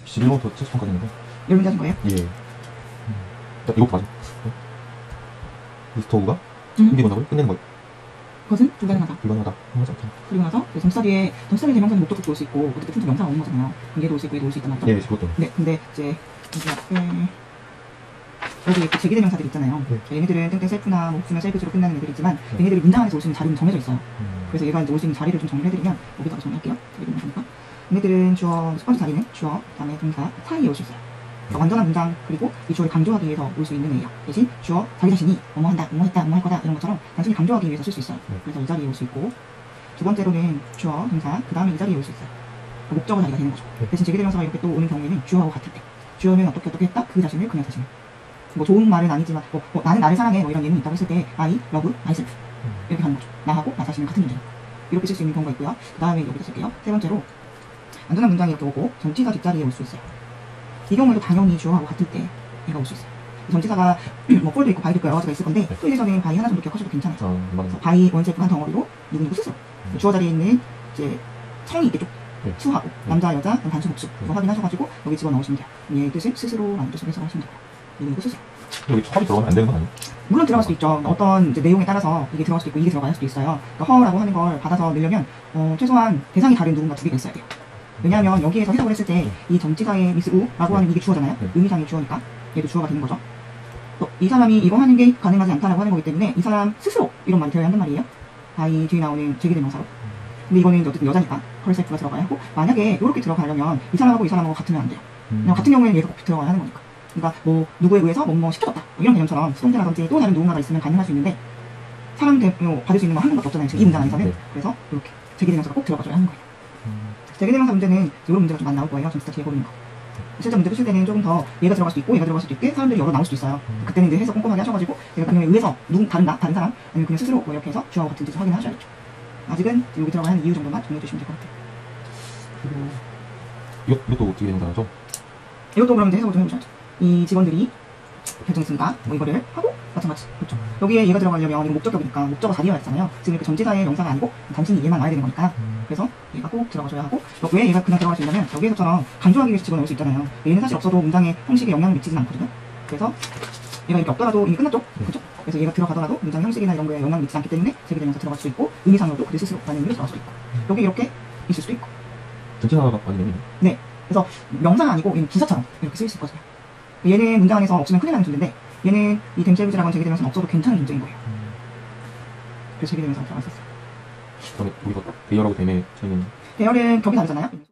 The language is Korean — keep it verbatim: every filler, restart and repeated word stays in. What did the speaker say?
십일 번부터 칠십 번까지 있는데. 열 문제 하신 거예요? 예. 음. 이것부터 맞아. 리스트 오브가 음. 이게 뭐라고요? 끝내는 거예요. 그것은 불가능하다. 불가능하다. 하지 않다. 그리고 나서 점수사기에 점수사기 대명사는 목적도 올 수 있고 어떻게 풍속 명사가 오는 거잖아요. 얘도 올 수 있고 얘도 올 수 있단 말이죠. 예, 그것도. 네, 근데 이제 여기 앞에 여기 이렇게 제기대명사들이 있잖아요. 네. 얘네들은 땡땡 셀프나 뭐 없으면 셀프즈로 끝나는 애들이 있지만 네. 얘네들이 문장 안에서 올 수 있는 자리는 정해져 있어요. 음. 그래서 얘가 이제 올 수 있는 자리를 좀 정리를 해드리면 여기다가 정리할게요. 제기대명사니까 얘네들은 주어, 첫 번째 자리는 주어, 그 다음에 동사 사이에 올 수 있어요. 그러니까 완전한 문장 그리고 이 주어를 강조하기 위해서 올 수 있는 애예요. 대신 주어 자기 자신이 뭐뭐 한다, 뭐뭐 했다, 뭐뭐 할 거다 이런 것처럼 단순히 강조하기 위해서 쓸 수 있어요. 네. 그래서 이 자리에 올 수 있고 두 번째로는 주어, 동사 그 다음에 이 자리에 올 수 있어요. 그러니까 목적어 자리가 되는 거죠. 네. 대신 제기대명사가 이렇게 또 오는 경우에는 주어하고 같을 때 주어는 어떻게 어떻게 했다, 그 자신을 그냥 자신을 뭐 좋은 말은 아니지만 뭐, 뭐 나는 나를 사랑해 뭐 이런 예문이 있다고 했을 때 I love myself 이렇게 하는 거죠. 나하고 나 자신은 같은 존재다. 이렇게 쓸 수 있는 경우가 있고요. 그 다음에 여기다 쓸게요. 세 번째로 완전한 문장이 이렇게 오고 전치사 뒷자리에 올 수 있어요. 이 경우에도 당연히 주어하고 같을 때 얘가 올 수 있어요. 전치사가 뭐 폴도 있고 바이도 있고 여러 가지가 있을 건데 토익에서는 바이 하나 정도 기억하셔도 괜찮아요. 어, 그래서 바이 원셀프 한 덩어리로 누구누구 스스로 음. 주어 자리에 있는 이제 성이 있겠죠. 네. 수하고 네. 남자 여자 단수 복수 네. 확인하셔가지고 여기 집어넣으시면 돼요. 얘의 뜻을 스스로라는 뜻으로 해석하시면 돼요. 누구누구 스스로. 여기 첩이 들어가면 안 되는 건 아니에요? 물론 들어갈 수도 있죠. 어떤 이제 내용에 따라서 이게 들어갈 수도 있고 이게 들어갈 수도 있어요. 그러니까 허라고 하는 걸 받아서 넣으려면 어, 최소한 대상이 다른 누군가 두 개가 있어야 돼요. 왜냐하면 여기에서 해석을 했을 때 이 전치사의 미스 우라고 하는 이게 주어잖아요. 의미상의 주어니까 얘도 주어가 되는 거죠. 또 이 사람이 이거 하는 게 가능하지 않다라고 하는 거기 때문에 이 사람 스스로 이런 말이 되어야 한단 말이에요. 바이 뒤에 나오는 제기대명사로. 근데 이거는 어쨌든 여자니까 헐셀프가 들어가야 하고 만약에 이렇게 들어가려면 이 사람하고 이 사람하고 같으면 안 돼요. 그냥 같은 경우에는 얘가 꼭 들어가야 하는 거니까. 그러니까 뭐 누구에 의해서 뭐뭐 시켜줬다 뭐 이런 개념처럼 수동태라든지 또 다른 누군가가 있으면 가능할 수 있는데 사람 대, 뭐, 받을 수 있는 건 한 명밖에 없잖아요. 지금 이 문장 안에서는. 네. 그래서 이렇게 제기대명사가 꼭 들어가줘야 하는 거예요. 음. 제기대명사 문제는 이런 문제가 좀 많이 나올 거예요. 좀 진짜 뒤에 보이는 거. 실제 문제 푸실 때는 조금 더 얘가 들어갈 수도 있고 얘가 들어갈 수도 있게 사람들이 여러 나올 수도 있어요. 음. 그때는 이제 해석 꼼꼼하게 하셔가지고 얘가 그녀에 의해서 누군 다른 나 다른 사람 아니면 그냥 스스로 뭐 이렇게 해서 주어와 같은 뜻을 확인하셔야겠죠. 아직은 여기 들어가야 하는 이유 정도만 정리해 주시면 될 것 같아요. 그리고 이것, 이것도 어떻게 된다죠? 이것도 그러면 이제 해석을 좀 해보셔야죠. 이 직원들이 결정했으니까 뭐 이거를 하고 마찬가지. 그렇죠. 여기에 얘가 들어가려면 이거 목적격이니까 목적어 자리여야 했잖아요. 지금 이렇게 전치사의 명사가 아니고 단순히 얘만 와야 되는 거니까. 음. 그래서 얘가 꼭 들어가줘야 하고 왜 얘가 그냥 들어갈 수 있냐면 여기에서처럼 강조하기 위해서 집어넣을 수 있잖아요. 얘는 사실 없어도 문장의 형식에 영향을 미치진 않거든요. 그래서 얘가 이렇게 없더라도 이미 끝났죠? 음. 그렇죠? 그래서 얘가 들어가더라도 문장 형식이나 이런 거에 영향을 미치지 않기 때문에 제기대명사 들어갈 수 있고 의미상으로도 그들 스스로라는 의미로 들어갈 수도 있고 음. 여기 이렇게 있을 수도 있고 전치사가 아니면 네. 그래서 명사가 아니고 얘는 부사처럼 이렇게 쓰일 수 있거든요. 얘는 문장 안에서 없으면 큰일 나는 존재인데 얘는 이 댐셀브즈라고 제기대명사는 없어도 괜찮은 존재인 거예요. 음. 그래서 제기대명사가 들어가 있었어요. 그다음에 우리가 대열하고 댐의 차이는? 대열은 격이 다르잖아요.